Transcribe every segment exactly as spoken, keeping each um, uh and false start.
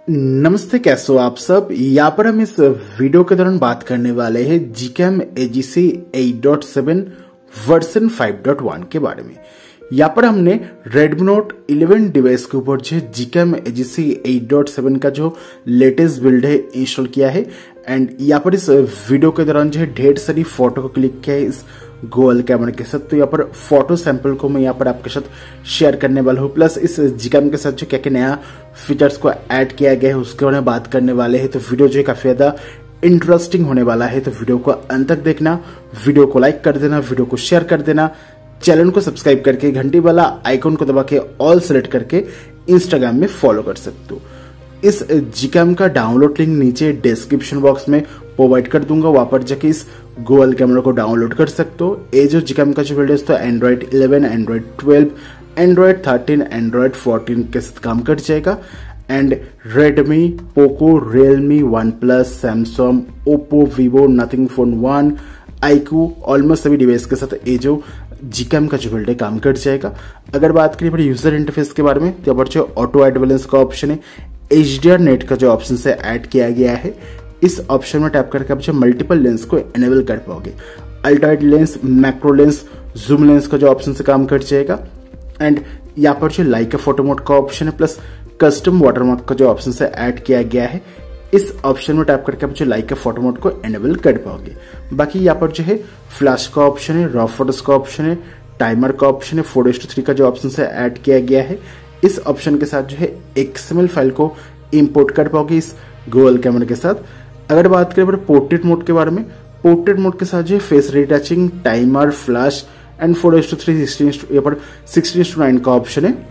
नमस्ते, कैसे हो आप सब। यहाँ पर हम इस वीडियो के दौरान बात करने वाले हैं GCam AGC eight point seven version five point one के बारे में। यहाँ पर हमने Redmi Note इलेवन डिवाइस के ऊपर जो GCam AGC eight point seven का जो लेटेस्ट बिल्ड है इंस्टॉल किया है। एंड यहाँ पर इस वीडियो के दौरान जो है ढेर सारी फोटो को क्लिक किया है इस गोल कैमरा के साथ। तो यहाँ पर फोटो सैंपल को मैं यहाँ पर आपके साथ शेयर करने वाला हूँ, प्लस इस जीकैम के साथ जो क्या क्या नया फीचर्स को ऐड किया गया है उसके बारे में बात करने वाले हैं। तो वीडियो जो है काफी ज्यादा इंटरेस्टिंग होने वाला है, तो वीडियो को अंत तक देखना, वीडियो को लाइक कर देना, वीडियो को शेयर कर देना, चैनल को सब्सक्राइब करके घंटी वाला आइकॉन को दबा के ऑल सेलेक्ट करके इंस्टाग्राम में फॉलो कर सकते हो। इस जीकैम का डाउनलोड लिंक नीचे डिस्क्रिप्शन बॉक्स में प्रोवाइड कर दूंगा, वहां पर जाके इस गोल कैमरा को डाउनलोड कर सकते हो। ये जो जीकैम का जो बिल्ड है तो Android eleven, Android twelve, Android thirteen, Android fourteen के साथ काम कर जाएगा। And Redmi, Poco, Realme, OnePlus, Samsung, Oppo, Vivo, Nothing phone one, iQOO, almost सभी डिवाइस के साथ ये जो जीकैम का जो बिल्ड है काम कर जाएगा। अगर बात करें यूजर इंटरफेस के बारे में तो यहाँ पर जो ऑटो एड बैलेंस का ऑप्शन है, एच डी आर नेट का जो ऑप्शन से ऐड किया गया है, इस ऑप्शन में टैप करके आप जो मल्टीपल लेंस को एनेबल कर पाओगे। Ultra wide lens, macro lens, zoom lens का जो ऑप्शन से काम कर जाएगा। एंड यहाँ पर जो लाइका फोटो मोड का ऑप्शन है, प्लस कस्टम वाटरमार्क का जो ऑप्शन से ऐड किया गया है, इस ऑप्शन में टैप करके आप जो लाइका फोटो मोड को एनेबल कर पाओगे। बाकी यहाँ पर जो है फ्लैश का ऑप्शन है, रॉ फोटोज का ऑप्शन है, टाइमर का ऑप्शन है, फोर एस टू थ्री का जो ऑप्शन से ऐड किया गया है। इस ऑप्शन के साथ जो है एक्सएमएल फाइल को इंपोर्ट कर पाओगे इस गोल कैमरा के साथ। अगर बात करें पोर्ट्रेट मोड के बारे में, पोर्ट्रेट मोड के साथ जो है face retouching, timer, flash and four is to three sixteen यहाँ पर सिक्सटीन टू नाइन का ऑप्शन है।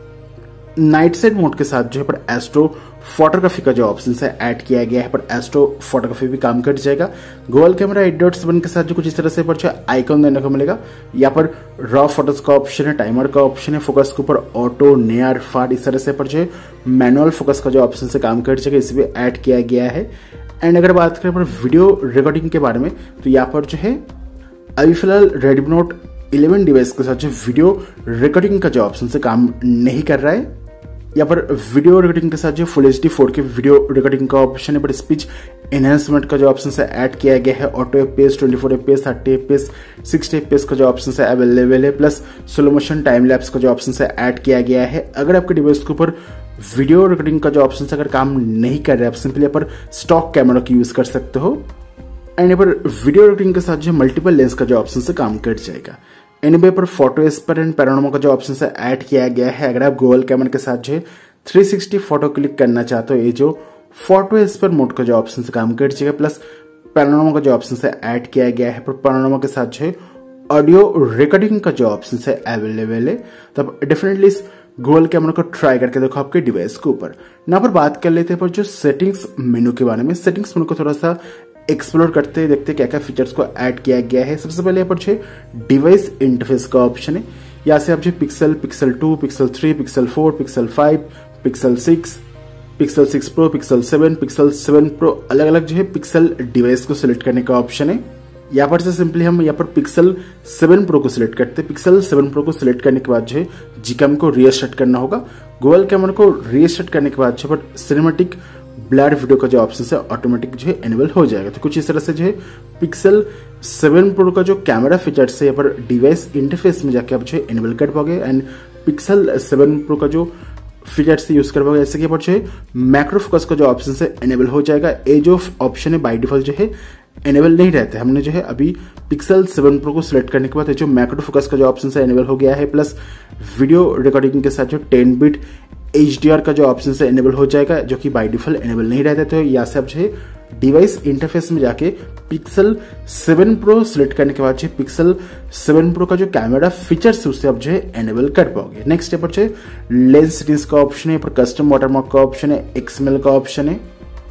नाइट साइड मोड के साथ जो है पर एस्ट्रो फोटोग्राफी का जो ऑप्शन है ऐड किया गया है, पर एस्ट्रो फोटोग्राफी भी काम कर जाएगा। गोल कैमरा एट पॉइंट सेवन के साथ जो कुछ इस तरह से पर जो आइकॉन देने को मिलेगा। यहाँ पर रॉ फोटोज का ऑप्शन है, टाइमर का ऑप्शन है, फोकस के ऊपर ऑटो, नेयर, फार, इस तरह से पर जो है मैनुअल फोकस का जो ऑप्शन से काम कर जाएगा, इसे भी ऐड किया गया है। एंड अगर बात करें पर वीडियो रिकॉर्डिंग के बारे में तो यहाँ पर जो है अभी फिलहाल Redmi Note इलेवन डिवाइस के साथ जो वीडियो रिकॉर्डिंग का जो ऑप्शन से काम नहीं कर रहा है। यहाँ पर वीडियो रिकॉर्डिंग के साथ जो full H D four K video recording का ऑप्शन है, पर स्पीच एनहेंसमेंट का जो ऑप्शन से ऐड किया गया है। Auto FPS, twenty four FPS, thirty FPS, sixty FPS का जो ऑप्शन है अवेलेबल है, plus slow motion time lapse का जो ऑप्शन है ऐड किया गया है। अगर आपके डिवाइस के ऊपर वीडियो रिकॉर्डिंग का जो ऑप्शन अगर काम नहीं कर रहा है, आप सिंपली यहाँ पर स्टॉक कैमरा की यूज कर सकते हो। एंड यहाँ पर वीडियो रिकॉर्डिंग के साथ जो मल्टीपल लेंस का जो ऑप्शन से काम कर जाएगा। एनीवे पर फोटो एस्पर एंड पैनोरामा का जो ऑप्शन है ऐड किया गया है। अगर आप गूगल कैमरा के साथ जो है थ्री सिक्सटी फोटो क्लिक करना चाहते हो, ये जो फोटो एस्पर मोड का जो ऑप्शन से काम कर जाएगा, प्लस पैनोरामा का जो ऑप्शन है ऐड किया गया है। पर पैनोरामा के साथ जो है ऑडियो रिकॉर्डिंग का जो ऑप्शन है अवेलेबल है। तो आप डेफिनेटली इस गूगल कैमरा को ट्राई करके देखो आपके डिवाइस के ऊपर। यहाँ पर बात कर लेते हैं पर जो सेटिंग्स मेनू के बारे में। सेटिंग्स मेनू को थोड़ा सा एक्सप्लोर करते हैं, देखते हैं क्या क्या फीचर्स को ऐड किया गया है। सबसे पहले यहाँ पर जो डिवाइस इंटरफेस का ऑप्शन है, यहाँ से आप जो Pixel, Pixel two, Pixel three, Pixel four, Pixel five, Pixel six, Pixel six pro, Pixel seven, Pixel seven pro, अलग अलग जो है पिक्सल डिवाइस को सिलेक्ट करने का ऑप्शन है। यहाँ पर से सिंपली हम यहाँ पर पिक्सल सेवन प्रो को सिलेक्ट करते हैं। पिक्सल सेवन प्रो को सिलेक्ट करने के बाद जो है जीकैम को रीस्टार्ट करना होगा। गूगल कैमरा को रीस्टार्ट करने के बाद जो है सिनेमैटिक ब्लर वीडियो का जो ऑप्शन है ऑटोमेटिक जो है एनेबल हो जाएगा। तो कुछ इस तरह से जो है पिक्सल सेवन प्रो का जो कैमरा फीचर्स है यहाँ पर डिवाइस इंटरफेस में जाके आप जो है एनेबल कर पाओगे। एंड पिक्सल सेवन प्रो का जो फीचर्स से यूज कर पाओगे, जैसे कि यहाँ पर जो है मैक्रो फोकस का जो ऑप्शन है एनेबल हो जाएगा। ये जो ऑप्शन है बाय डिफॉल्ट जो है एनेबल नहीं रहता है। हमने जो है अभी पिक्सल सेवन प्रो को सिलेक्ट करने के बाद जो मैक्रो फोकस का जो ऑप्शन है एनेबल हो गया है, प्लस वीडियो रिकॉर्डिंग के साथ जो ten bit H D R का जो ऑप्शन है एनेबल हो जाएगा, जो कि बाय डिफॉल्ट एनेबल नहीं रहता। तो यहाँ से आप जो है डिवाइस इंटरफेस में जाके पिक्सल सेवन प्रो सिलेक्ट करने के बाद जो पिक्सल सेवन प्रो का जो कैमरा फीचर्स है उससे आप जो है एनेबल कर पाओगे। नेक्स्ट यहाँ पर जो लेंस सेटिंग्स का ऑप्शन है, पर कस्टम वाटरमार्क का ऑप्शन है, एक्सएमएल का ऑप्शन है।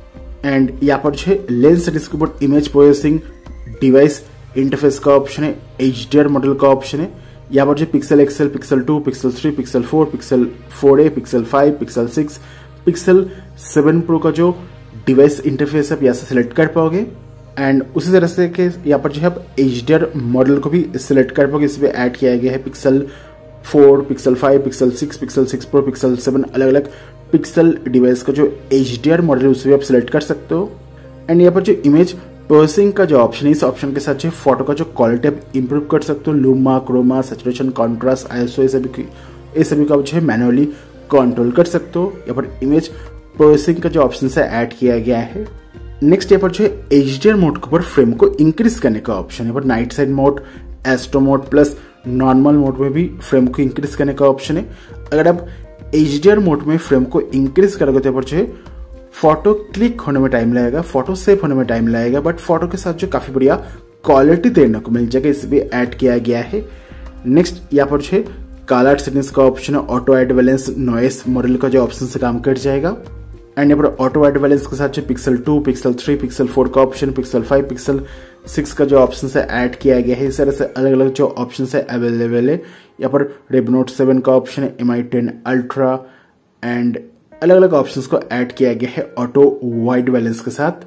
एंड यहाँ पर जो है लेंस सेटिंग्स के ऊपर इमेज प्रोसेसिंग, डिवाइस इंटरफेस का ऑप्शन है, एच डी आर मॉडल का ऑप्शन है। यहाँ पर जो Pixel XL, Pixel two, Pixel three, Pixel four, Pixel four A, Pixel five, Pixel six, Pixel seven pro का जो डिवाइस इंटरफेस आप यहाँ से सिलेक्ट कर पाओगे। एंड उसी तरह से के यहाँ पर जो है आप एच डी आर मॉडल को भी सिलेक्ट कर पाओगे। इसमें ऐड किया गया है Pixel four, Pixel five, Pixel six, Pixel six pro, Pixel seven, अलग अलग पिक्सल डिवाइस का जो एच डी आर मॉडल है उसे भी आप सिलेक्ट कर सकते हो। एंड यहाँ पर जो इमेज प्रोसेसिंग का जो ऑप्शन है, इस ऑप्शन के साथ जो फोटो का जो क्वालिटी आप इंप्रूव कर सकते हो। Luma, chroma, saturation, contrast, ISO, ये सभी ये सभी का जो है मैनुअली कंट्रोल कर सकते हो। यहाँ पर इमेज प्रोसेसिंग का जो ऑप्शन है ऐड किया गया है। नेक्स्ट यहाँ पर जो है एच डी आर मोड के ऊपर फ्रेम को इंक्रीज करने का ऑप्शन है। यहाँ पर night sight mode, astro mode plus normal mode में भी फ्रेम को इंक्रीज करने का ऑप्शन है। अगर आप एच डी आर मोड में फ्रेम को इंक्रीज करोगे तो यहाँ पर जो है फोटो क्लिक होने में टाइम लगेगा, फोटो सेव होने में टाइम लगेगा, बट फोटो के साथ जो काफी बढ़िया क्वालिटी देने को मिल जाएगा, इसे भी ऐड किया गया है। नेक्स्ट यहाँ पर जो है कलर सेटिंग्स का ऑप्शन है। Auto add balance noise model का जो ऑप्शन से काम कर जाएगा। एंड यहाँ पर ऑटो एड बैलेंस के साथ जो Pixel two, Pixel three, Pixel four का option, Pixel five, Pixel six का जो ऑप्शन है ऐड किया गया है। इस तरह से अलग अलग जो ऑप्शन है अवेलेबल है। यहाँ पर रेडमी नोट सेवन का ऑप्शन है, M I ten ultra, and अलग अलग ऑप्शंस को ऐड किया गया है ऑटो वाइट बैलेंस के साथ।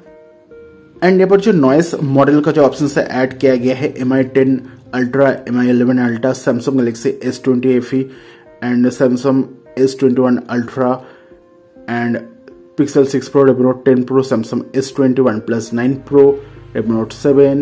एंड यहाँ पर जो नॉइस मॉडल का जो ऑप्शन है ऐड किया गया है, M I ten ultra, M I eleven ultra, Samsung Galaxy S twenty F E and Samsung S twenty one ultra and Pixel six pro, Redmi Note ten pro, Samsung S twenty one plus nine pro, Redmi Note seven,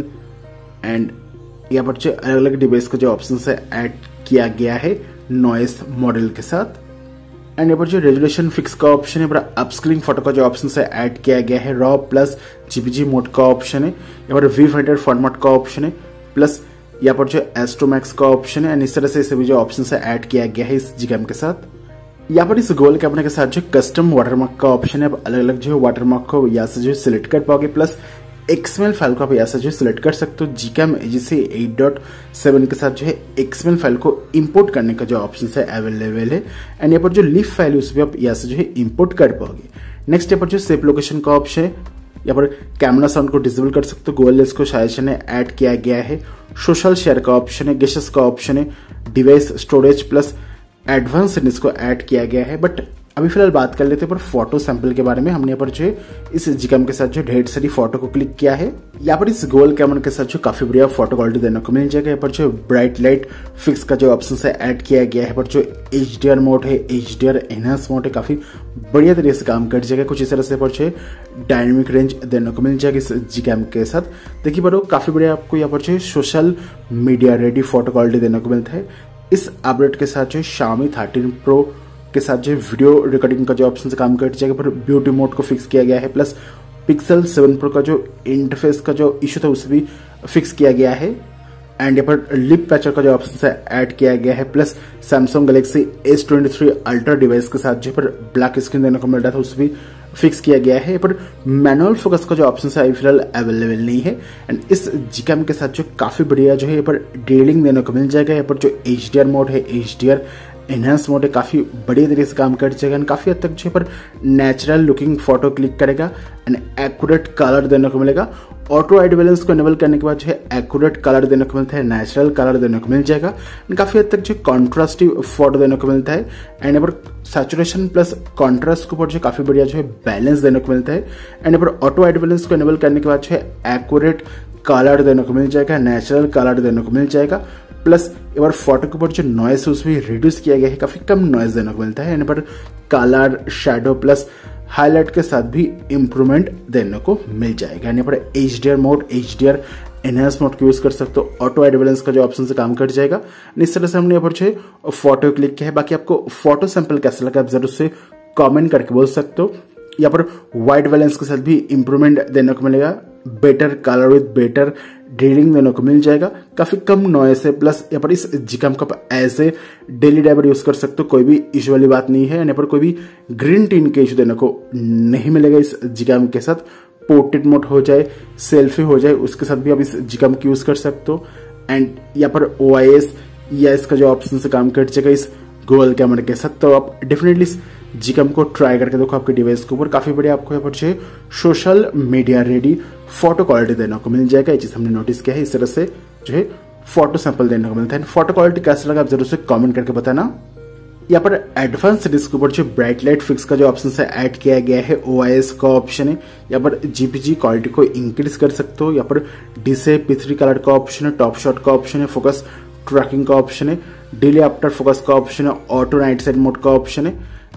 and यहाँ पर जो अलग अलग device का जो option है add किया गया है नॉइस मॉडल के साथ। एंड यहाँ पर जो रेजोल्यूशन फिक्स का ऑप्शन है, अपस्केलिंग फोटो का जो ऑप्शन है ऐड किया गया है। रॉ प्लस जीपीजी मोड का ऑप्शन है। यहाँ पर वी हंड्रेड फॉर्मेट का ऑप्शन है, प्लस यहाँ पर जो एस्ट्रो मैक्स का ऑप्शन है। एंड इस तरह से सभी जो ऑप्शन है ऐड किया गया है इस जीकैम के साथ। यहाँ पर इस गोल कैमरा के साथ जो कस्टम वाटरमार्क का ऑप्शन है, आप अलग अलग जो वाटरमार्क को यहाँ से जो सिलेक्ट कर पाओगे, प्लस एक्सएमएल फाइल को आप यहाँ से जो सिलेक्ट कर सकते हो। GCam AGC eight dot seven के साथ जो है एक्सएमएल फाइल को इंपोर्ट करने का जो ऑप्शन है अवेलेबल है। एंड यहाँ पर जो लिफ फाइल है उसमें आप यहाँ से जो है इंपोर्ट कर पाओगे। नेक्स्ट यहाँ पर जो सेव लोकेशन का ऑप्शन है, यहाँ पर कैमरा साउंड को डिसेबल कर सकते हो। गूगल लेंस को सजेशन है ऐड किया गया है। सोशल शेयर का ऑप्शन है, गेसेस का ऑप्शन है, device storage plus advance settings को ऐड किया गया है। बट अभी फिलहाल बात कर लेते हैं पर फोटो सैंपल के बारे में। हमने यहाँ पर जो इस जीकैम के साथ जो ढेर सारी फोटो को क्लिक किया है। यहाँ पर इस गोल कैमरा के साथ जो काफी बढ़िया फोटो क्वालिटी देने को मिल जाएगा। यहाँ पर जो ब्राइट लाइट फिक्स का जो ऑप्शन है ऐड किया गया है। पर जो एच डी आर मोड है, H D R enhance mode है, काफी बढ़िया तरीके से काम कर जाएगा। कुछ इस तरह से पर जो डायनेमिक रेंज देने को मिल जाएगा इस जीकैम के साथ। देखिए पर काफी बढ़िया आपको यहाँ पर जो social media ready photo quality देने को मिलता है। इस अपडेट के साथ जो Xiaomi थर्टीन प्रो के साथ जो वीडियो रिकॉर्डिंग का जो ऑप्शन से काम कर जाएगा, पर ब्यूटी मोड को फिक्स किया गया है। प्लस पिक्सल सेवन प्रो का जो इंटरफेस का जो इशू था उसे भी फिक्स किया गया है। एंड यहाँ पर लिप पैचर का जो ऑप्शन है ऐड किया गया है। Plus Samsung Galaxy S twenty three ultra device के साथ जो पर ब्लैक स्क्रीन देने को मिल रहा था उसे भी फिक्स किया गया है। पर मैनुअल फोकस का जो ऑप्शन है फिलहाल अवेलेबल नहीं है। एंड इस जीकैम के साथ जो काफी बढ़िया जो है यहाँ पर ड्रिलिंग देने को मिल जाएगा। यहाँ पर जो एच डी आर मोड है, H D R enhance mode है, काफी बढ़िया तरीके से काम कर जाएगा। एंड काफी हद तक जो पर नेचुरल लुकिंग फोटो क्लिक करेगा एंड एक्यूरेट कलर देने को मिलेगा। ऑटो वाइट बैलेंस को इनेबल करने के बाद जो है एक्यूरेट कलर देने को मिलता है, नेचुरल कलर देने को मिल जाएगा। एंड काफी हद तक जो कॉन्ट्रास्टिव फोटो देने को मिलता है। एंड यहाँ पर सैचुरेशन प्लस कॉन्ट्रास्ट के ऊपर जो काफी बढ़िया जो है बैलेंस देने को मिलता है। एंड यहाँ पर ऑटो वाइट बैलेंस को इनेबल करने के बाद जो है एक्यूरेट कलर देने को मिल जाएगा, नेचुरल कलर देने को मिल जाएगा। प्लस एक बार फोटो के ऊपर जो नॉइस है उसमें रिड्यूस किया गया है, काफी कम नॉइस देने को मिलता है। यहाँ पर कलर, शेडो प्लस हाईलाइट के साथ भी इंप्रूवमेंट देने को मिल जाएगा। यहाँ पर H D R mode, H D R enhance mode को यूज कर सकते हो। ऑटो वाइट बैलेंस का जो ऑप्शन से काम कर जाएगा। इस तरह से हमने यहाँ पर जो फोटो क्लिक किया है। बाकी आपको फोटो सैंपल कैसा लगा आप जरूर से कमेंट करके बोल सकते हो। यहाँ पर व्हाइट बैलेंस के साथ भी इंप्रूवमेंट देने को मिलेगा। Better colour with better drilling देने को मिल जाएगा। काफी कम नॉइस है। प्लस यहाँ पर इस जीकैम का as a daily driver use कर सकते हो, कोई भी इशू वाली बात नहीं है। यहाँ पर कोई भी ग्रीन टीन के इशू देने को नहीं मिलेगा इस जीकैम के साथ। पोर्ट्रेट मोड हो जाए, सेल्फी हो जाए, उसके साथ भी आप इस जीकैम की यूज कर सकते हो। एंड यहाँ पर ओ आई एस या इसका जो ऑप्शन से काम कर जाएगा इस गूगल कैमरा के साथ। तो आप डेफिनेटली इस जीकैम को ट्राई करके देखो आपके डिवाइस के ऊपर। काफी बढ़िया आपको यहाँ पर जो social media ready photo quality देने को मिल जाएगा। ये चीज हमने नोटिस किया है। इस तरह से जो है फोटो सैंपल देने को मिलता है। फोटो क्वालिटी कैसा लगा आप जरूर से कमेंट करके बताना। यहाँ पर एडवांस सेटिंग्स के ऊपर जो ब्राइट लाइट फिक्स का जो ऑप्शन है ऐड किया गया है। ओ आई एस का ऑप्शन है। यहाँ पर जीपीजी क्वालिटी को इंक्रीज कर सकते हो। यहाँ पर डीसे पी थ्री कलर का ऑप्शन है, टॉप शॉट का ऑप्शन है, फोकस ट्रैकिंग का ऑप्शन है, डिले आफ्टर फोकस का ऑप्शन है, ऑटो नाइट साइड मोड का ऑप्शन है।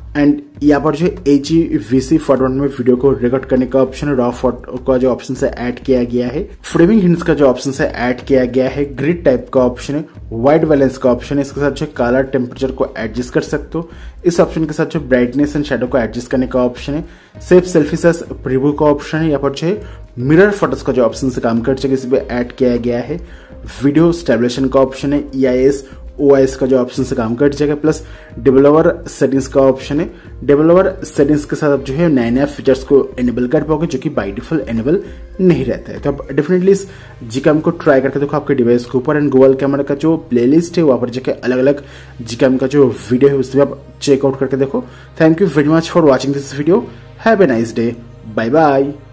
एंड यहाँ पर जो H E V C format में वीडियो को रिकॉर्ड करने का ऑप्शन है, रॉ फोटो का जो ऑप्शन है ऐड किया गया है, फ्रेमिंग हिंट्स का जो ऑप्शन है ऐड किया गया है, ग्रिड टाइप का ऑप्शन है, वाइट बैलेंस का ऑप्शन है, इसके साथ जो कलर टेम्परेचर को एडजस्ट कर सकते हो, इस ऑप्शन के साथ जो ब्राइटनेस एंड शेडो को एडजस्ट करने का ऑप्शन है, सेव सेल्फी सेस प्रीव्यू का ऑप्शन है, यहाँ पर जो है मिरर फोटोज का जो ऑप्शन से काम कर सके इस पे ऐड किया गया है, वीडियो स्टेबलेशन का ऑप्शन है, ई I S O I S का जो ऑप्शन से काम कर जाएगा, प्लस डेवलपर सेटिंग्स का ऑप्शन है। डेवलपर सेटिंग्स के साथ आप जो है नए नए फीचर्स को एनेबल कर पाओगे जो कि बाय डिफॉल्ट एनेबल नहीं रहता है। तो आप डेफिनेटली इस जीकैम को ट्राई करके देखो आपके डिवाइस के ऊपर, एंड गूगल कैमरा का जो प्लेलिस्ट है वहां पर जाकर अलग अलग जीकैम का जो वीडियो है उसमें आप चेकआउट करके देखो। Thank you very much for watching this video. Have a nice day. Bye bye.